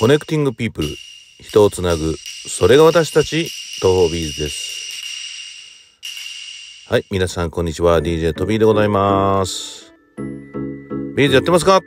コネクティングピープル、人をつなぐ、それが私たち東方ビーズです。はい、皆さんこんにちは。 DJ トビーでございます。ビーズやってますか？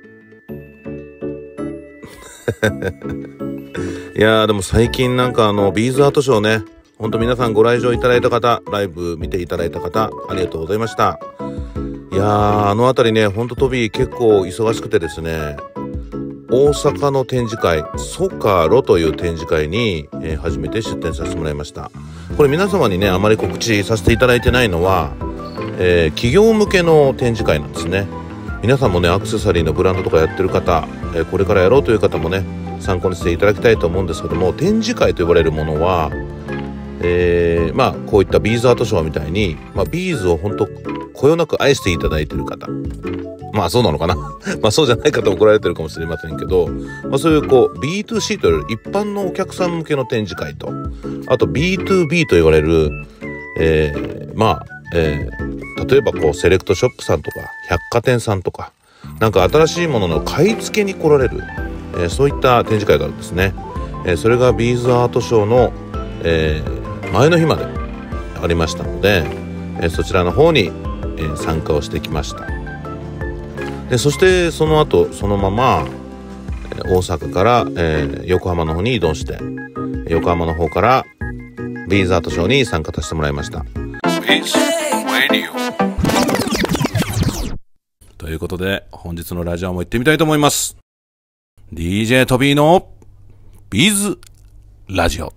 いやーでも最近なんかビーズアートショーね、ほんと皆さんご来場いただいた方、ライブ見ていただいた方、ありがとうございました。いやーあたりね、ほんとトビー結構忙しくてですね、大阪の展示会、ソカロという展示会に、初めて出展させてもらいました。これ皆様にね、あまり告知させていただいてないのは、企業向けの展示会なんですね。皆さんもね、アクセサリーのブランドとかやってる方、これからやろうという方もね、参考にしていただきたいと思うんですけども、展示会と呼ばれるものは、こういったビーズアートショーみたいに、ビーズを本当こよなく愛していただいている方、そうなのかなそうじゃない方怒られてるかもしれませんけど、そういうB2C という一般のお客さん向けの展示会と、あと B2B と言われる、例えばセレクトショップさんとか百貨店さんとか、なんか新しいものの買い付けに来られる、そういった展示会があるんですね。それがビーズアートショーの、前の日までありましたので、そちらの方に、参加をしてきました。でそしてその後そのまま大阪から、横浜の方に移動して、横浜の方からビーズアートショーに参加させてもらいました。ということで本日のラジオも行ってみたいと思います。 DJ トビーのビーズラジオ。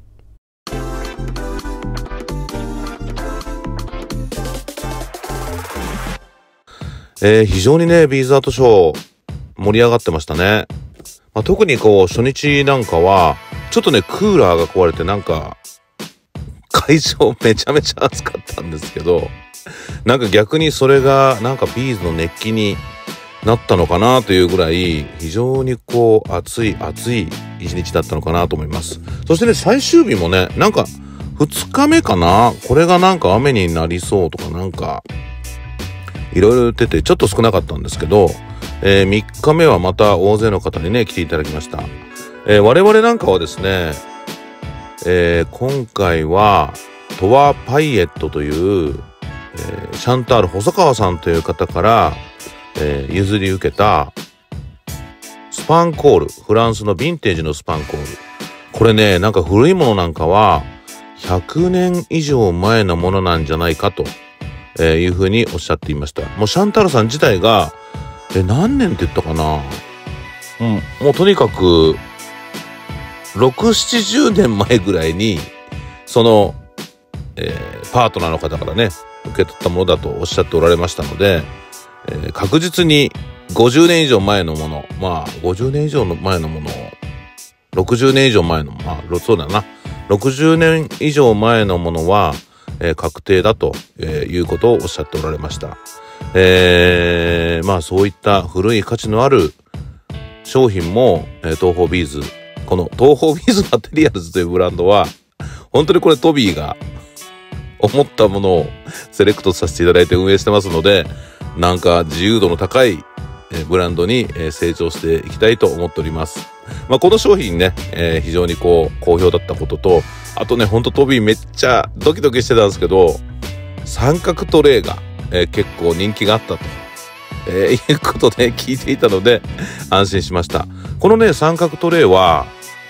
非常にね、ビーズアートショー盛り上がってましたね。特に初日なんかはちょっとね、クーラーが壊れて、なんか会場めちゃめちゃ暑かったんですけど、なんか逆にそれがなんかビーズの熱気になったのかなというぐらい、非常に暑い一日だったのかなと思います。そしてね、最終日もね、なんか2日目かな、これがなんか雨になりそうとか、なんかいろいろ言っててちょっと少なかったんですけど、3日目はまた大勢の方にね来ていただきました。我々なんかはですね、今回はトワパイエットという、シャンタール細川さんという方から、譲り受けたスパンコール、フランスのヴィンテージのスパンコール、これね、なんか古いものなんかは100年以上前のものなんじゃないかというふうにおっしゃっていました。もうシャンタールさん自体が何年って言ったかな、もうとにかく6、70年前ぐらいにその、パートナーの方からね受け取ったものだとおっしゃっておられましたので、確実に50年以上前のもの、50年以上前のものを60年以上前の、そうだな、60年以上前のものは確定だということをおっしゃっておられました。そういった古い価値のある商品も、東方ビーズ、この東方ビーズマテリアルズというブランドは本当にこれトビーが思ったものをセレクトさせていただいて運営してますので、なんか自由度の高いブランドに成長していきたいと思っております。この商品ね、非常に好評だったことと、あとね、ほんとトビーめっちゃドキドキしてたんですけど、三角トレイが、結構人気があったと、いうことで聞いていたので安心しました。このね、三角トレイは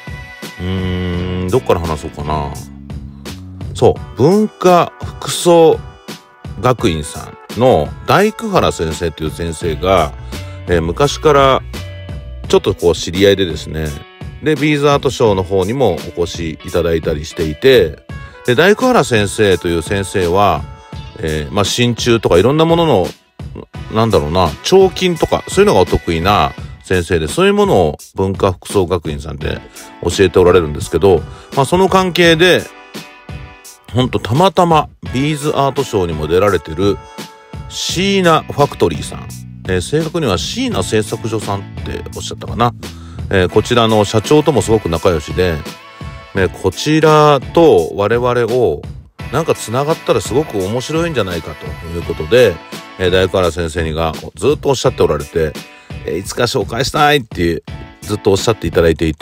どっから話そうかな。文化服装学院さんの大工原先生という先生が、昔からちょっと知り合いでですね、でビーズアートショーの方にもお越しいただいたりしていて、で大工原先生という先生は、真鍮とかいろんなものの彫金とかそういうのがお得意な先生で、そういうものを文化服装学院さんで教えておられるんですけど、その関係でほんとたまたまビーズアートショーにも出られてるシーナファクトリーさん、正確にはシーナ製作所さんっておっしゃったかな、こちらの社長ともすごく仲良しで、こちらと我々をなんかつながったらすごく面白いんじゃないかということで、大工原先生にがずっとおっしゃっておられて、いつか紹介したいってずっとおっしゃっていただいていて、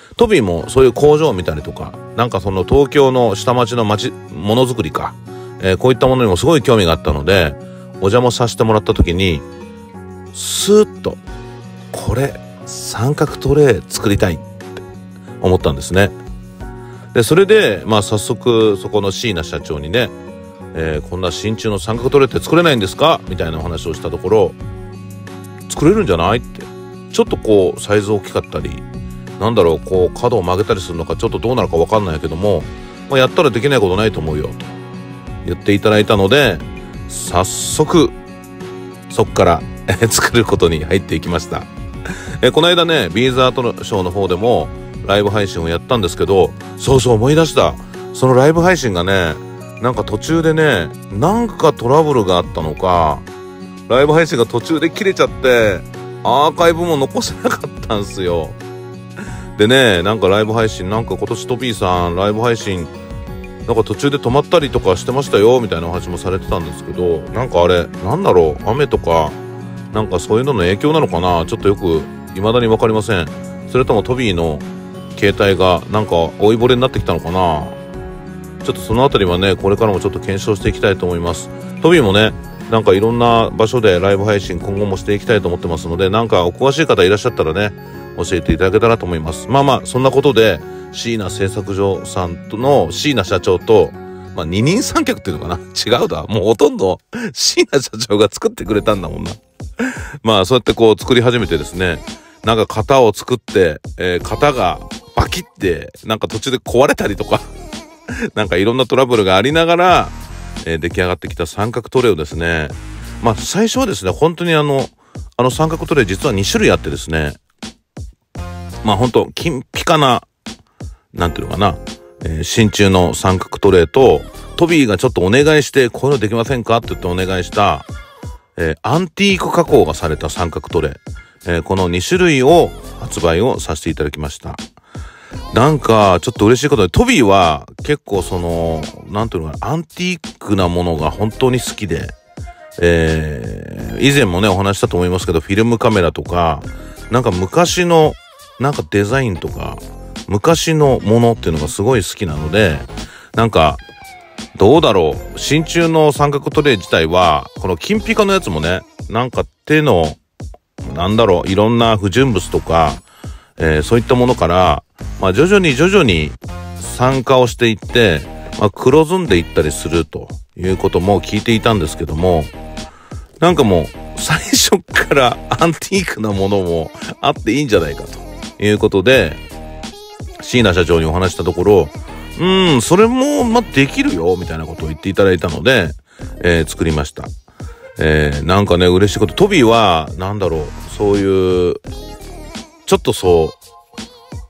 トビーもそういう工場を見たりとか、なんかその東京の下町のものづくりか、こういったものにもすごい興味があったので、お邪魔させてもらった時に、スーッと、これ、三角トレー作りたいって思ったんですね。で、それで、早速、そこの椎名社長にね、こんな真鍮の三角トレーって作れないんですかみたいなお話をしたところ、作れるんじゃないって。ちょっとこう、サイズ大きかったり、なんだろう、こう、角を曲げたりするのか、ちょっとどうなるかわかんないけども、やったらできないことないと思うよ、と言っていただいたので、早速、そっから作ることに入っていきました。この間ね、ビーズアートショーの方でもライブ配信をやったんですけど、そうそう思い出した。そのライブ配信がね、なんか途中でね、なんかトラブルがあったのか、ライブ配信が途中で切れちゃって、アーカイブも残せなかったんすよ。でね、なんかライブ配信、なんか今年トビーさんライブ配信なんか途中で止まったりとかしてましたよみたいなお話もされてたんですけど、なんかあれなんだろう、雨とかなんかそういうのの影響なのかな、ちょっとよく未だに分かりません。それともトビーの携帯がなんか追い惚れになってきたのかな。ちょっとそのあたりはね、これからもちょっと検証していきたいと思います。トビーもね、なんかいろんな場所でライブ配信今後もしていきたいと思ってますので、なんかお詳しい方いらっしゃったらね、教えていただけたらと思います。そんなことで椎名製作所さんとの椎名社長と、二人三脚っていうのかな、違うだ、もうほとんど椎名社長が作ってくれたんだもんな。そうやってこう作り始めてですね、なんか型を作って、型がバキってなんか途中で壊れたりとかなんかいろんなトラブルがありながら、出来上がってきた三角トレをですね、最初はですね、本当にあの三角トレ実は2種類あってですね、本当金ピカな、なんていうのかな、真鍮の三角トレーと、トビーがちょっとお願いして、こういうのできませんかって言ってお願いした、アンティーク加工がされた三角トレー、この2種類を発売をさせていただきました。なんか、ちょっと嬉しいことで、トビーは結構その、なんていうのかな、アンティークなものが本当に好きで、以前もね、お話したと思いますけど、フィルムカメラとか、なんか昔の、なんかデザインとか、昔のものっていうのがすごい好きなので、なんか、どうだろう、真鍮の三角トレー自体は、この金ピカのやつもね、なんか手の、なんだろう、いろんな不純物とか、そういったものから、徐々に酸化をしていって、黒ずんでいったりするということも聞いていたんですけども、なんかもう、最初からアンティークなものもあっていいんじゃないかということで、椎名社長にお話したところ、それもできるよみたいなことを言っていただいたので、作りました。なんかね、嬉しいこと、トビーはなんだろう、そういうちょっとそう、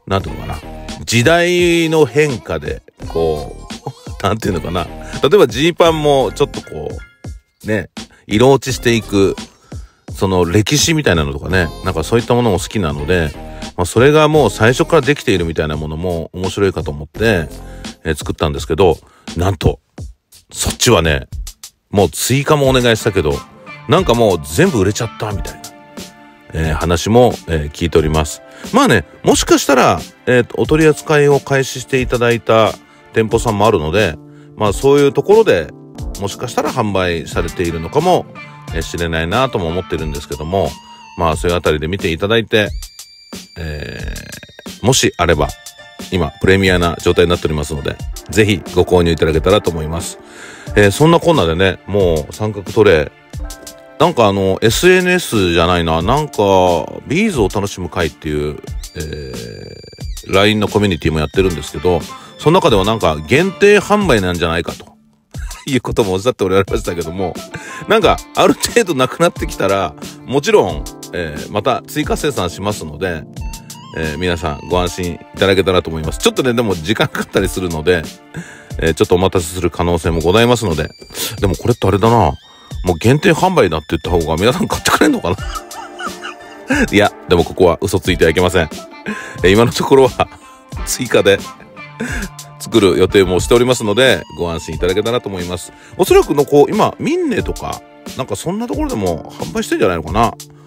なんていうのかな、時代の変化でこうなんていうのかな、例えばジーパンもちょっとこうね、色落ちしていくその歴史みたいなのとかね、なんかそういったものも好きなので、それがもう最初からできているみたいなものも面白いかと思って、作ったんですけど、なんとそっちはね、もう追加もお願いしたけど、なんかもう全部売れちゃったみたいな、話も、聞いております。もしかしたら、お取り扱いを開始していただいた店舗さんもあるので、そういうところでもしかしたら販売されているのかもしれないなとも思ってるんですけども、そういうあたりで見ていただいて、もしあれば今プレミアな状態になっておりますので、ぜひご購入いただけたらと思います。そんなこんなでね、もう三角トレー、なんかSNS じゃないな、なんかビーズを楽しむ会っていう、LINE のコミュニティもやってるんですけど、その中ではなんか限定販売なんじゃないかということもおっしゃっておられましたけども、なんかある程度なくなってきたらもちろん、また追加生産しますので、皆さんご安心いただけたらと思います。ちょっとね、でも時間かかったりするので、ちょっとお待たせする可能性もございますので、でもこれってあれだな、もう限定販売だって言った方が皆さん買ってくれんのかないや、でもここは嘘ついてはいけません。今のところは追加で作る予定もしておりますので、ご安心いただけたらと思います。おそらくの今ミンネとかなんかそんなところでも販売してんじゃないのかな。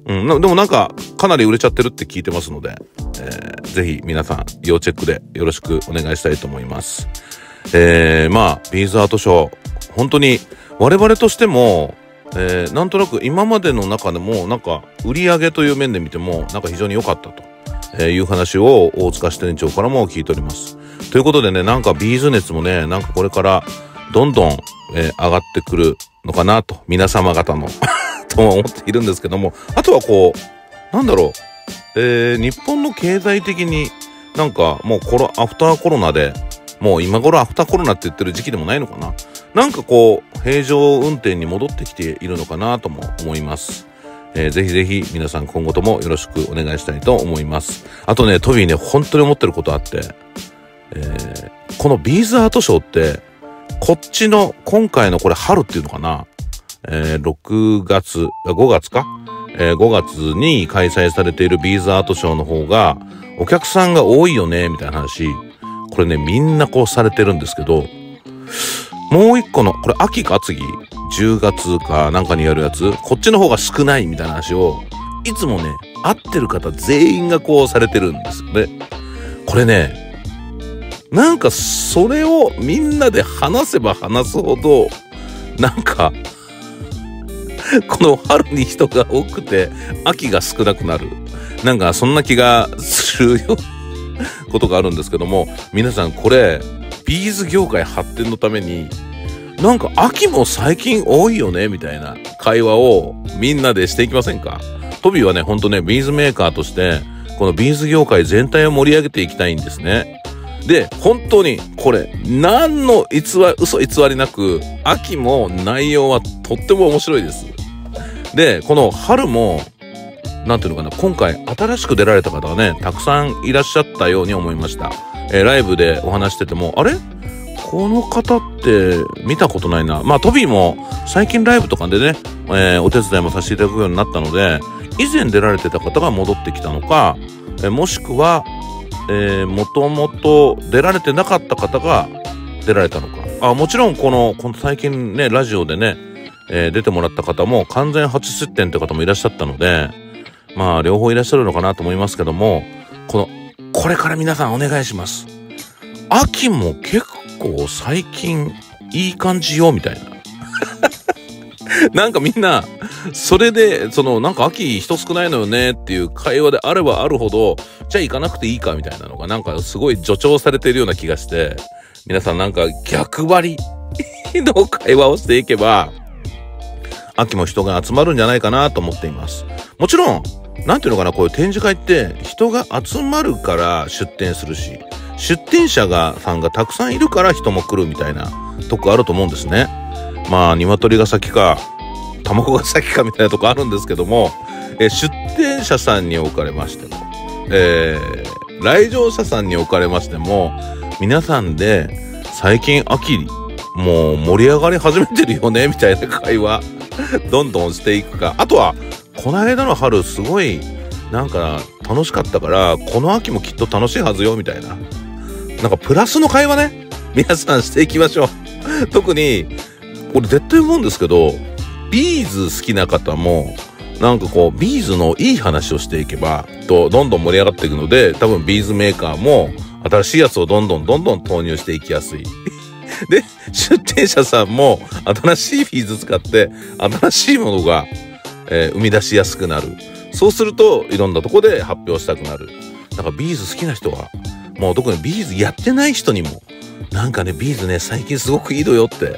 でもなんかかなり売れちゃってるって聞いてますので、ぜひ皆さん要チェックでよろしくお願いしたいと思います。まあビーズアートショー、本当に我々としても、なんとなく今までの中でもなんか売り上げという面で見てもなんか非常に良かったという話を大塚支店長からも聞いております。ということでね、なんかビーズ熱もね、なんかこれからどんどん、上がってくるのかなと、皆様方のと思っているんですけども、あとはこうなんだろう、日本の経済的になんかもうアフターコロナで、もう今頃アフターコロナって言ってる時期でもないのかな、なんかこう平常運転に戻ってきているのかなとも思います。ぜひぜひ皆さん今後ともよろしくお願いしたいと思います。あとね、トビーね、本当に思ってることあって、このビーズアートショーってこっちの今回のこれ春っていうのかな、5月か、5月に開催されているビーズアートショーの方がお客さんが多いよねみたいな話、これねみんなこうされてるんですけど、もう一個のこれ秋か次10月かなんかにやるやつ、こっちの方が少ないみたいな話をいつもね会ってる方全員がこうされてるんですよね。これね、なんかそれをみんなで話せば話すほどなんかこの春に人が多くて秋が少なくなる、なんかそんな気がするよことがあるんですけども、皆さんこれビーズ業界発展のためになんか秋も最近多いよねみたいな会話をみんなでしていきませんか。トビーはね、ほんとね、ビーズメーカーとしてこのビーズ業界全体を盛り上げていきたいんですね。で、本当にこれ何の嘘偽りなく秋も内容はとっても面白いです。で、この春もなんていうのかな、今回新しく出られた方がねたくさんいらっしゃったように思いました。ライブでお話してても、あれこの方って見たことないな。まあトビーも最近ライブとかでね、お手伝いもさせていただくようになったので、以前出られてた方が戻ってきたのか、もしくはもともと出られてなかった方が出られたのか。もちろんこの最近ねラジオでね、出てもらった方も完全初出展って方もいらっしゃったので、まあ両方いらっしゃるのかなと思いますけども、これから皆さんお願いします。秋も結構最近いい感じよみたいななんかみんなそれでなんか秋人少ないのよねっていう会話であればあるほど、じゃあ行かなくていいかみたいなのがなんかすごい助長されているような気がして、皆さんなんか逆張りの会話をしていけば秋も人が集まるんじゃないかなと思っています。もちろんなんていうのかな、こういう展示会って人が集まるから出展するし、出展者さんがたくさんいるから人も来るみたいなとこあると思うんですね。まあ鶏が先か卵が先かみたいなとこあるんですけども、出展者さんにおかれましても、来場者さんにおかれましても、皆さんで最近秋もう盛り上がり始めてるよねみたいな会話どんどんしていくか、あとはこの間の春すごいなんか楽しかったからこの秋もきっと楽しいはずよみたいな、なんかプラスの会話ね皆さんしていきましょう特にこれ絶対思うんですけど、ビーズ好きな方もなんかこうビーズのいい話をしていけばどんどん盛り上がっていくので、多分ビーズメーカーも新しいやつをどんどん投入していきやすいで、出展者さんも新しいビーズ使って新しいものが生み出しやすくなる。そうするといろんなとこで発表したくなる。なんかビーズ好きな人はもう特にビーズやってない人にもなんかね、ビーズね最近すごくいいのよって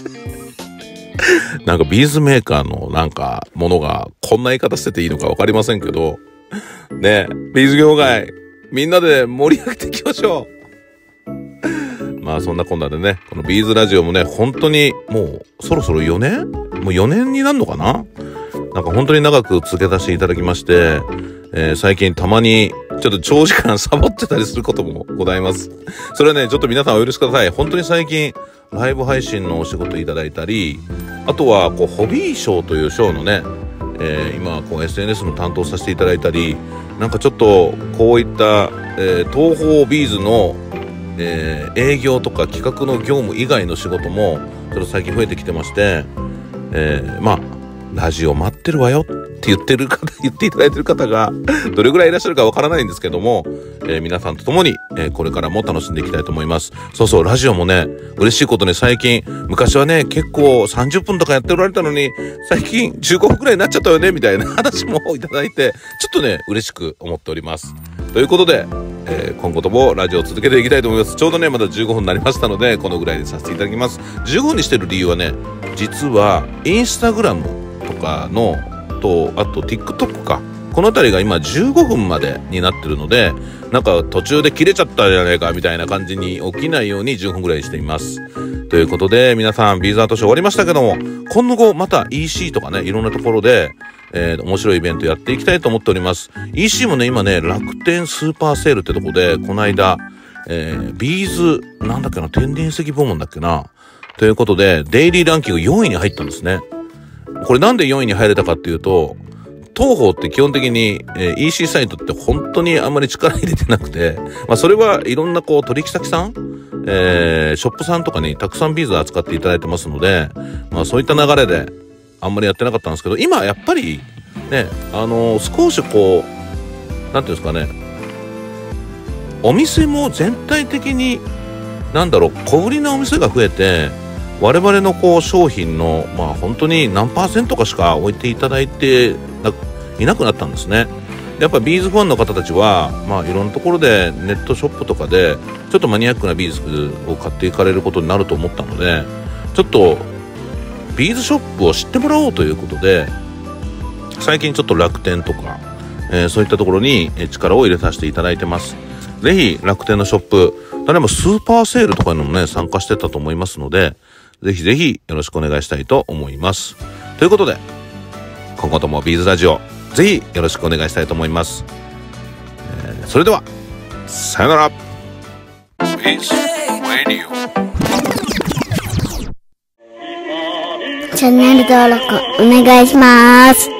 なんかビーズメーカーのなんかものがこんな言い方してていいのか分かりませんけどね、ビーズ業界みんなで盛り上げていきましょうまあそんなこんなでね、このビーズラジオもね本当にもうそろそろ4年もう4年になるのかな、なんか本当に長く続けさせていただきまして、最近たまにちょっと長時間サボってたりすることもございます。それはねちょっと皆さんお許しください。本当に最近ライブ配信のお仕事いただいたり、あとはこうホビーショーというショーのね、今こう SNS の担当させていただいたり、なんかちょっとこういった、東宝ビーズの、営業とか企画の業務以外の仕事もちょっと最近増えてきてまして、まあラジオ待ってるわよ、 って言っていただいてる方がどれぐらいいらっしゃるかわからないんですけども、皆さんと共に、これからも楽しんでいきたいと思います。そうそう、ラジオもね、嬉しいことに最近、昔はね、結構30分とかやっておられたのに、最近15分くらいになっちゃったよね、みたいな話もいただいて、ちょっとね、嬉しく思っております。ということで、今後ともラジオを続けていきたいと思います。ちょうどね、まだ15分になりましたので、このぐらいでさせていただきます。15分にしてる理由はね、実は、インスタグラムとかの、あと TikTok か。このあたりが今15分までになってるので、なんか途中で切れちゃったじゃないかみたいな感じに起きないように15分ぐらいしています。ということで、皆さん、ビーズアートショー終わりましたけども、今後また EC とかね、いろんなところで、面白いイベントやっていきたいと思っております。EC もね、今ね、楽天スーパーセールってとこで、この間、ビーズ、なんだっけな、天然石部門だっけな。ということで、デイリーランキング4位に入ったんですね。これなんで4位に入れたかっていうと、当方って基本的に、EC サイトって本当にあんまり力入れてなくて、まあそれはいろんなこう取引先さん、ショップさんとかにたくさんビーズ扱っていただいてますので、まあそういった流れであんまりやってなかったんですけど、今やっぱりね、少しこう、なんていうんですかね、お店も全体的に、なんだろう、小売りのお店が増えて、我々のこう商品の、まあ本当に何%かしか置いていただいていなくなったんですね。やっぱビーズファンの方たちは、まあいろんなところでネットショップとかで、ちょっとマニアックなビーズを買っていかれることになると思ったので、ちょっとビーズショップを知ってもらおうということで、最近ちょっと楽天とか、そういったところに力を入れさせていただいてます。ぜひ楽天のショップ、例えばスーパーセールとかにもね、参加してたと思いますので、ぜひぜひよろしくお願いしたいと思います。ということで、今後ともビーズラジオ、ぜひよろしくお願いしたいと思います。それでは、さよなら。 チャンネル登録お願いします。